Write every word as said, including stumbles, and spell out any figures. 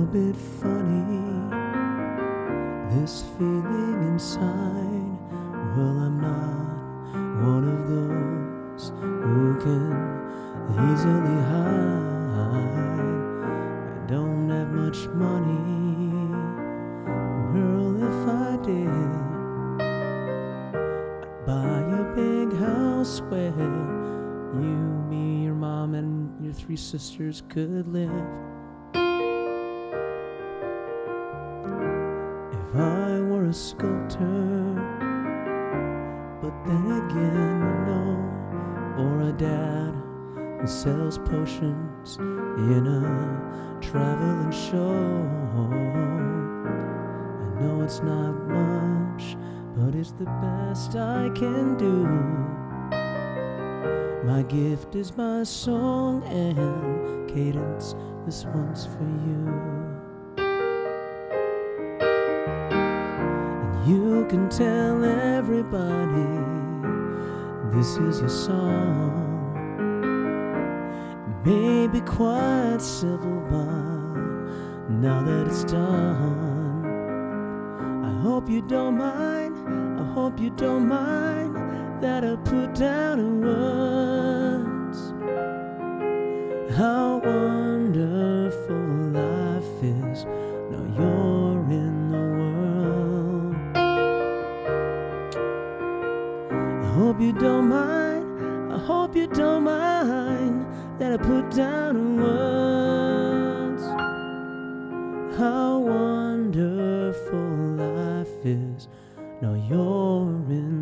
bit funny, this feeling inside. Well, I'm not one of those who can easily hide. I don't have much money, girl, if I did, I'd buy a big house where you, me, your mom, and your three sisters could live. If I were a sculptor, but then again, you know, or a dad who sells potions in a traveling show. I know it's not much, but it's the best I can do. My gift is my song, and Cadence, this one's for you. You can tell everybody this is your song. It may be quite civil, but now that it's done, I hope you don't mind, I hope you don't mind that I put down in words how wonderful life is now you're in the world. I hope you don't mind, I hope you don't mind that I put down in words how wonderful life is now you're in